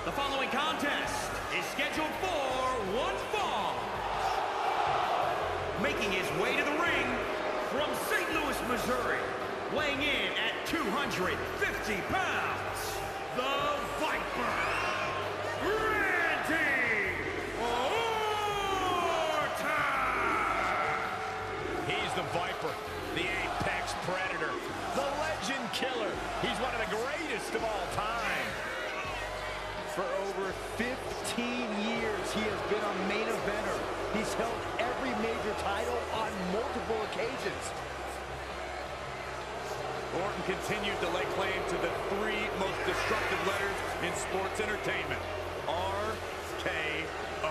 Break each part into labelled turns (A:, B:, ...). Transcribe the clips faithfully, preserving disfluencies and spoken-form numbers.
A: The following contest is scheduled for one fall. Making his way to the ring from Saint Louis, Missouri, weighing in at two hundred fifty pounds, the Viper, Randy Orton!
B: He's the Viper, the apex predator, the legend killer. He's one of the greatest of all time.
C: For over fifteen years, he has been a main eventer. He's held every major title on multiple occasions.
B: Orton continued to lay claim to the three most destructive letters in sports entertainment. R K O.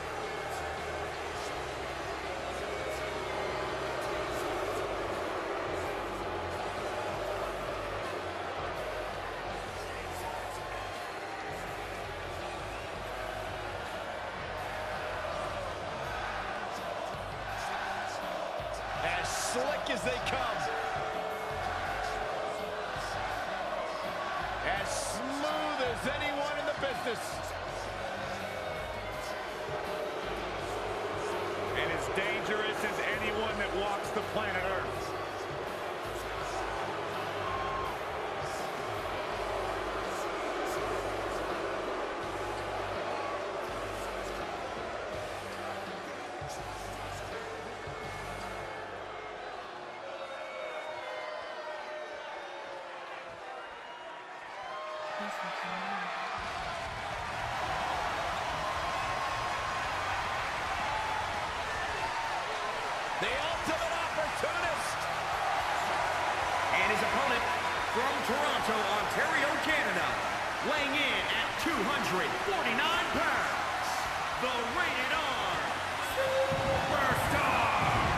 B: As slick as they come. As smooth as anyone in the business. And as dangerous as anyone that walks the planet Earth. The ultimate opportunist.
A: And his opponent from Toronto, Ontario, Canada, weighing in at two hundred forty-nine pounds, the Rated R Superstar,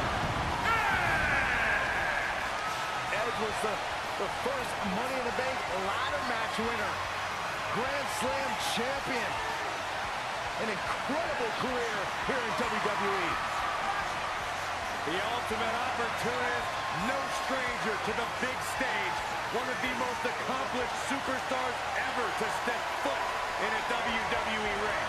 A: Edge!
C: Edge was the, the first Money in the Bank ladder match winner. Grand Slam champion. An incredible career here in W W E.
B: The ultimate opportunist, no stranger to the big stage. One of the most accomplished superstars ever to step foot in a W W E ring.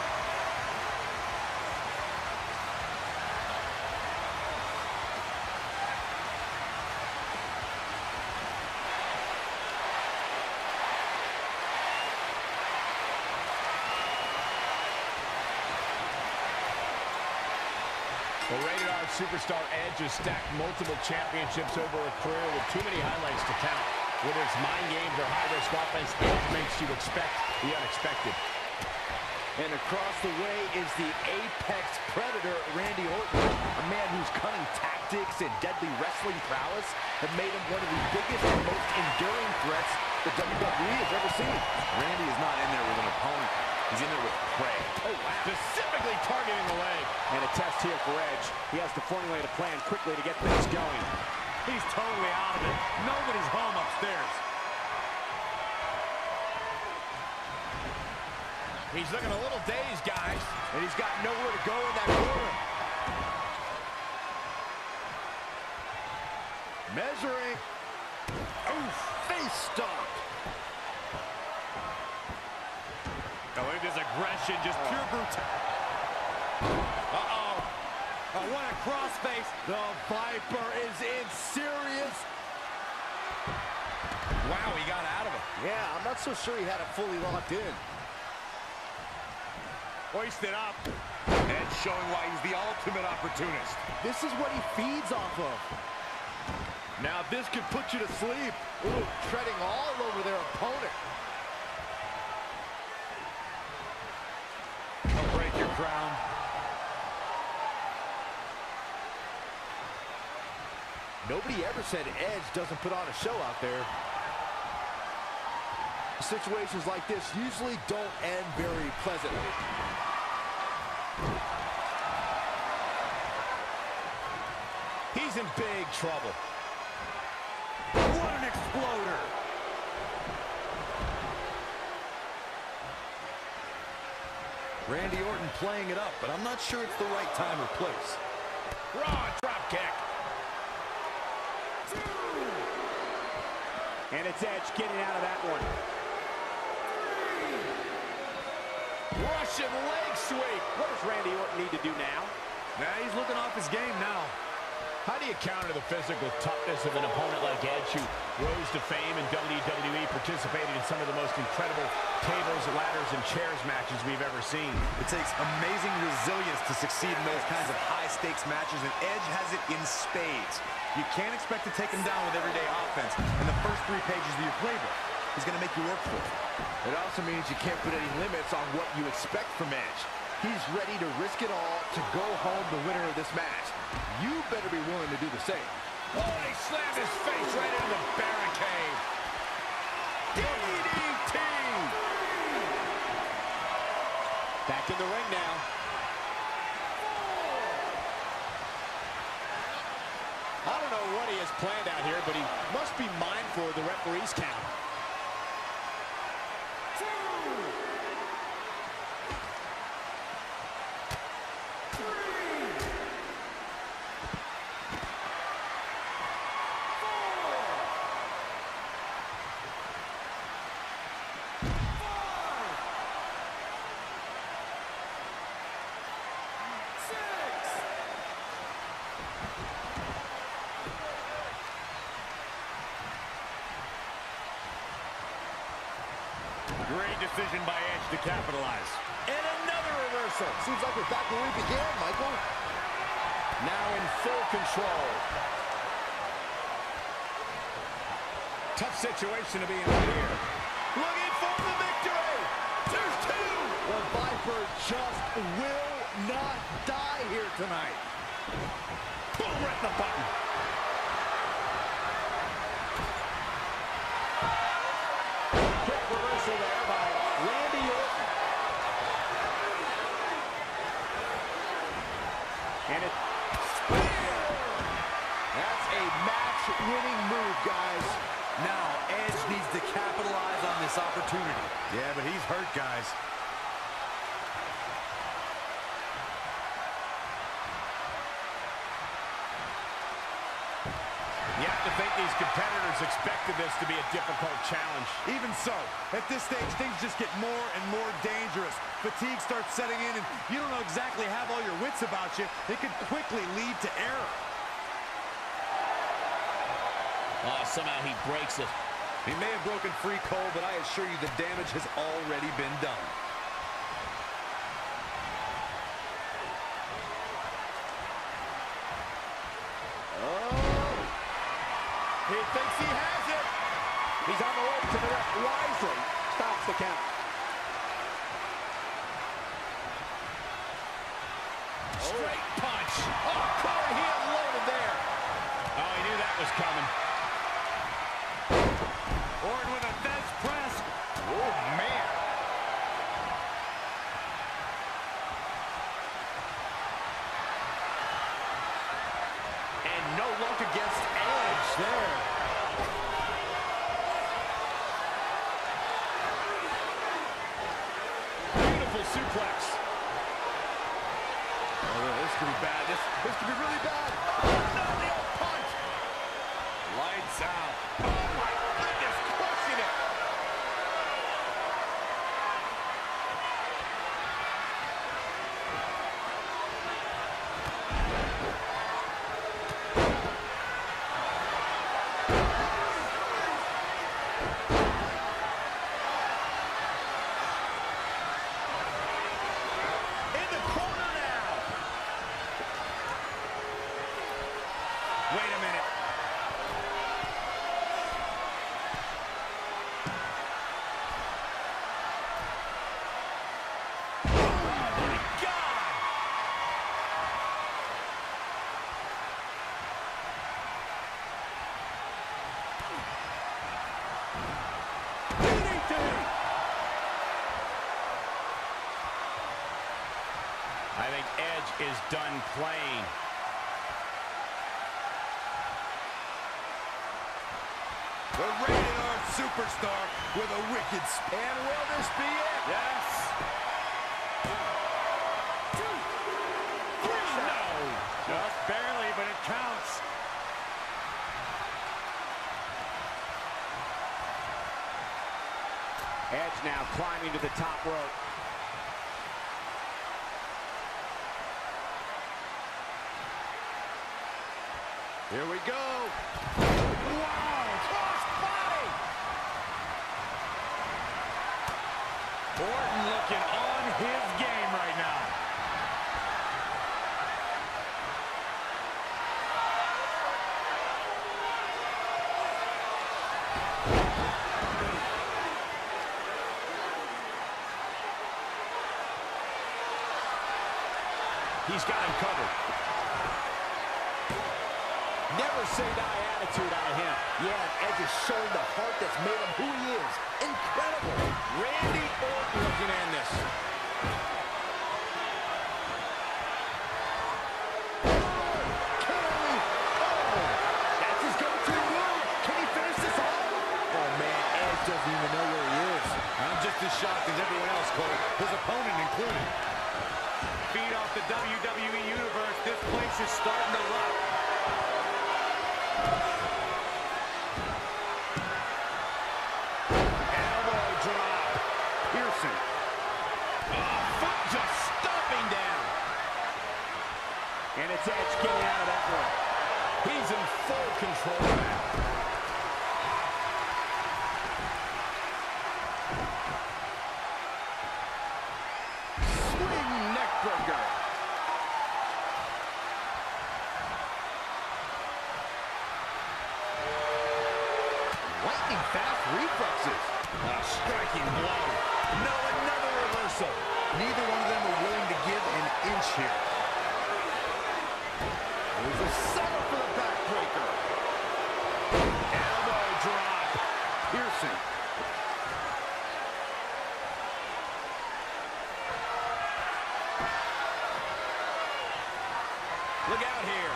B: The Rated R Superstar Edge has stacked multiple championships over a career with too many highlights to count. Whether it's mind games or high-risk offense, Edge makes you expect the unexpected.
C: And across the way is the apex predator, Randy Orton, a man whose cunning tactics and deadly wrestling prowess have made him one of the biggest and most enduring threats the W W E has ever seen.
D: Randy is not in there with an opponent. He's in there with prey.
B: Oh, wow. Specifically targeting the leg.
E: And a test here for Edge. He has to formulate a plan quickly to get things going.
B: He's totally out of it. Nobody's home upstairs. He's looking a little dazed, guys.
C: And he's got nowhere to go in that corner. Measuring. Oof, face stomp.
B: I believe this aggression, just pure brutality. Uh-oh. Oh, what a crossface.
C: The Viper is in serious.
B: Wow, he got out of it.
C: Yeah, I'm not so sure he had it fully locked in.
B: Hoisted up.
D: Edge showing why he's the ultimate opportunist.
C: This is what he feeds off of. Now this could put you to sleep. Ooh, treading all over their opponent.
B: Don't break your crown.
C: Nobody ever said Edge doesn't put on a show out there. Situations like this usually don't end very pleasantly.
B: He's in big trouble.
A: What an exploder!
D: Randy Orton playing it up, but I'm not sure it's the right time or place.
B: Raw drop kick.
E: And it's Edge getting out of that one. Russian leg sweep. What does Randy Orton need to do now?
B: Nah, he's looking off his game now.
E: How do you counter the physical toughness of an opponent like Edge, who rose to fame in W W E, participated in some of the most incredible tables, ladders, and chairs matches we've ever seen?
D: It takes amazing resilience to succeed in those kinds of high-stakes matches, and Edge has it in spades. You can't expect to take him down with everyday offense in the first three pages of your playbook. He's going to make you work for it.
C: It also means you can't put any limits on what you expect from Edge. He's ready to risk it all to go home the winner of this match. You better be willing to do the same.
E: Oh, he slammed his face right into the barricade. D D T! Back in the ring now. I don't know what he has planned out here, but he must be mindful of the referee's count.
B: Great decision by Edge to capitalize.
C: And another reversal. Seems like we're back where we began, Michael. Now in full control.
E: Tough situation to be in here.
C: Looking for the victory. There's two. The Viper just will not die here tonight.
E: Boom, right in the button. Quick reversal there by Randy Orton. And it...
C: That's a match-winning move, guys.
D: Now, Edge needs to capitalize on this opportunity.
B: Yeah, but he's hurt, guys. You have to think these competitors expected this to be a difficult challenge.
F: Even so, at this stage, things just get more and more dangerous. Fatigue starts setting in, and you don't know exactly have all your wits about you. It could quickly lead to error.
E: Oh, somehow he breaks it.
D: He may have broken free, Cole, but I assure you the damage has already been done.
E: He thinks he has it. He's on the rope to the ref. Wisely stops the count. Straight punch. Oh, Corey, he unloaded there. Oh, he knew that was coming.
B: Orton with a Thesz press.
E: Oh, man.
C: And no luck against Edge there.
E: Beautiful suplex.
C: Oh, this could be bad. This, this could be really bad.
E: No, the old punch.
B: Lights out.
E: Oh, my goodness, crushing it. In the corner now.
B: Wait a minute. I think Edge is done playing.
F: The rated R superstar with a wicked spin.
C: And will this be it?
B: Yes.
E: No.
B: Just barely, but it counts.
E: Edge now climbing to the top rope.
F: Here we go. Wow, cross body.
B: Orton looking on his game right now.
E: He's got him covered.
C: Never say die attitude out of him. Yeah, Edge is showing the heart that's made him who he is. Incredible.
B: Randy Orton looking in this.
C: That's his go-to move. Can he finish this off? Oh, man, Edge doesn't even know where he is.
F: I'm just as shocked as everyone else, Cole. His opponent included.
B: Feed off the W W E Universe. This place is starting to rock. Elbow drop. Piercing. Oh, foot just stomping down.
E: And it's Edge getting out of that one. He's in full control of that.
B: Swing neck breaker.
C: Lightning fast reflexes.
B: A striking blow.
C: No, another reversal.
F: Neither one of them are willing to give an inch here.
C: There's a setup for the backbreaker.
B: Elbow drop. Piercing. Look out here.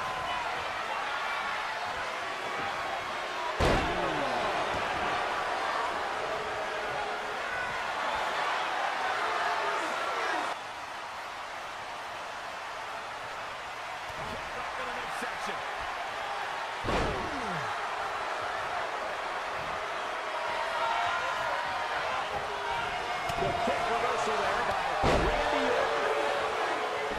B: Up in the midsection.
C: The quick reversal there by Randy Orton.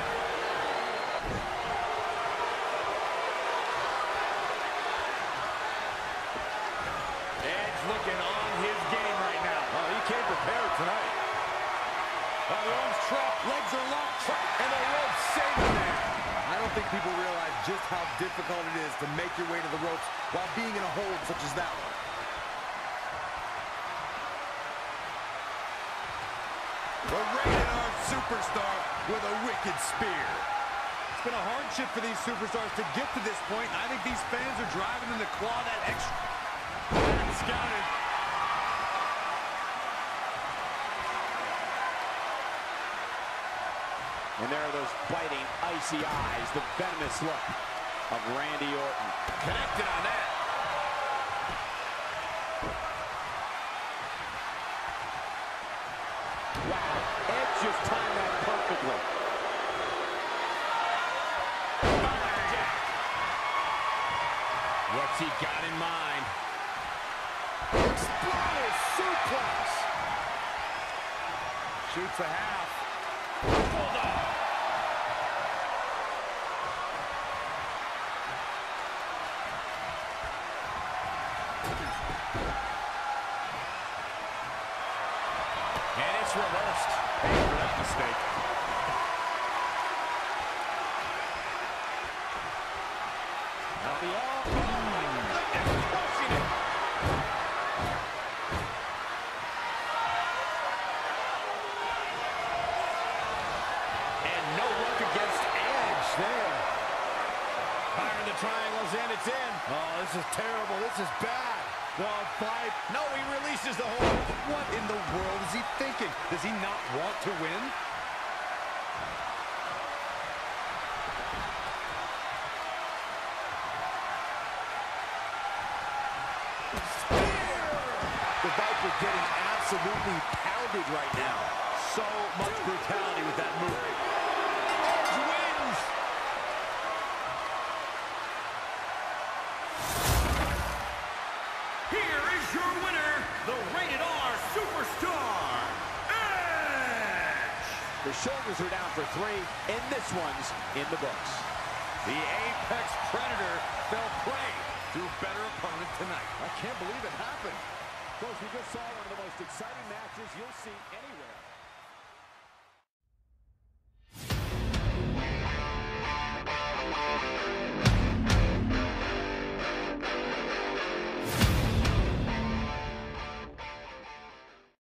B: Edge looking on his game right now.
F: Oh, he came prepared tonight.
B: Oh, the arms trapped, legs are locked, and the rope saving there.
F: I don't think people realize just how difficult it is to make your way to the ropes while being in a hold such as that one. The rated R superstar with a wicked spear. It's been a hardship for these superstars to get to this point. I think these fans are driving them to claw that extra.
B: Scouted.
E: And there are those biting, icy eyes, the venomous look of Randy Orton.
B: Connected on that.
C: Wow, Edge just timed that perfectly.
B: What's he got in mind?
C: Explosive suplex.
F: Shoots a half.
B: Bulldog. And it's reversed. Pay for that mistake. Now the all. Crushing it. And no luck against Edge there. Firing the triangles and it's in.
F: Oh, this is terrible. This is bad. Well, five.
B: No, he releases the hold.
F: What in the world is he thinking? Does he not want to win?
C: The Viper getting absolutely pounded right now. So much brutality with that move.
B: Edge wins. Here is your winner, the Rated R Superstar, Edge.
C: The shoulders are down for three, and this one's in the books.
B: The Apex Predator
F: They'll play to a better opponent tonight.
E: I can't believe it happened. Folks, we just saw one of the most exciting matches you'll see anywhere.